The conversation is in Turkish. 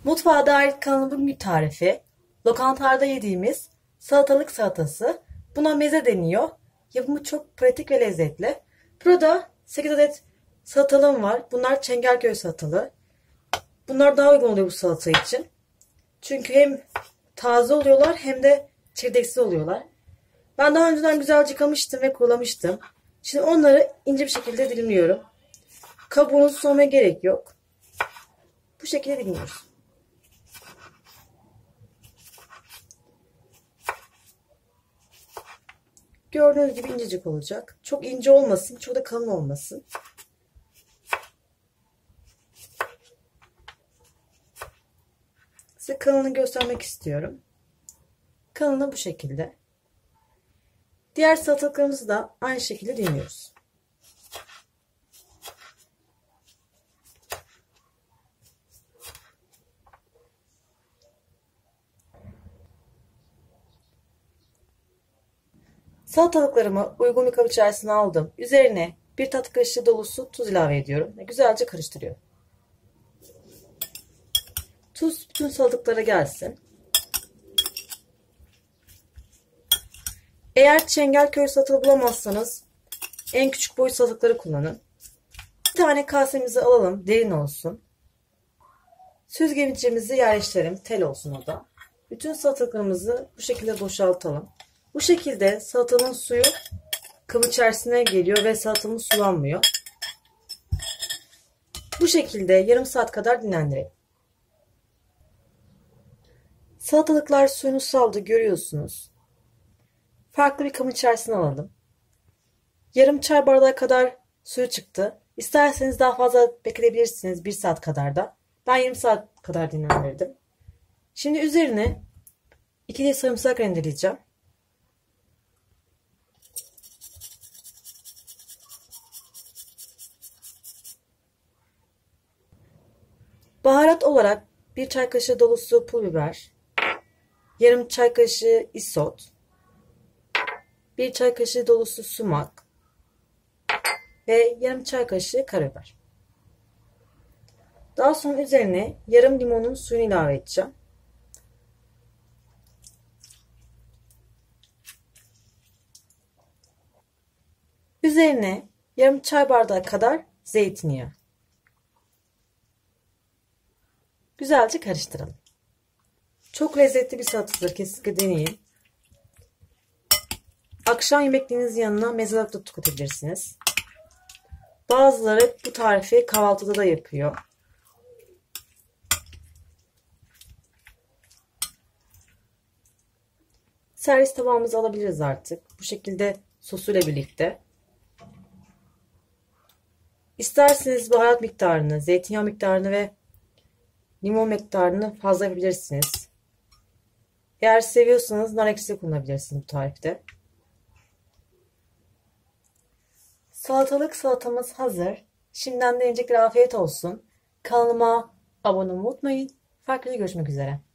Mutfağa dair kanalın bugünkü tarifi, lokantalarda yediğimiz salatalık salatası. Buna meze deniyor. Yapımı çok pratik ve lezzetli. Burada 8 adet salatalığım var. Bunlar Çengelköy salatalığı. Bunlar daha uygun oluyor bu salata için. Çünkü hem taze oluyorlar hem de çekirdeksiz oluyorlar. Ben daha önceden güzelce yıkamıştım ve kurulamıştım. Şimdi onları ince bir şekilde dilimliyorum. Kabuğunu soymaya gerek yok. Bu şekilde dilimliyoruz. Gördüğünüz gibi incecik olacak. Çok ince olmasın, çok da kalın olmasın. Size kalınlığını göstermek istiyorum. Kalınlığı bu şekilde. Diğer salatalıklarımızı da aynı şekilde dilimliyoruz. Salatalıklarımı uygun bir kap içerisine aldım. Üzerine bir tatlı kaşığı dolusu tuz ilave ediyorum ve güzelce karıştırıyorum. Tuz bütün salatalıklara gelsin. Eğer Çengelköy salatalığı bulamazsanız en küçük boy salatalıkları kullanın. Bir tane kasemizi alalım, derin olsun. Süzgecimizi yerleştirelim, tel olsun o da. Bütün salatalıklarımızı bu şekilde boşaltalım. Bu şekilde salatanın suyu kabın içerisine geliyor ve salatamız sulanmıyor. Bu şekilde yarım saat kadar dinlendirelim. Salatalıklar suyunu saldı, görüyorsunuz. Farklı bir kabın içerisine alalım. Yarım çay bardağı kadar suyu çıktı. İsterseniz daha fazla bekleyebilirsiniz, 1 saat kadar da. Ben 20 saat kadar dinlendirdim. Şimdi üzerine 2 diş sarımsak rendeleyeceğim. Baharat olarak 1 çay kaşığı dolusu pul biber, yarım çay kaşığı isot, 1 çay kaşığı dolusu sumak ve yarım çay kaşığı karabiber. Daha sonra üzerine yarım limonun suyunu ilave edeceğim. Üzerine yarım çay bardağı kadar zeytinyağı. Güzelce karıştıralım. Çok lezzetli bir salatadır. Kesinlikle deneyin. Akşam yemekleriniz yanına meze olarak da tüketirsiniz. Bazıları bu tarifi kahvaltıda da yapıyor. Servis tabağımızı alabiliriz artık. Bu şekilde sosuyla birlikte. İsterseniz baharat miktarını, zeytinyağı miktarını ve limon miktarını fazla yapabilirsiniz. Eğer seviyorsanız nar ekşisi kullanabilirsiniz bu tarifte. Salatalık salatamız hazır. Şimdiden de yenecekler afiyet olsun. Kanalıma abone olmayı unutmayın. Farklı görüşmek üzere.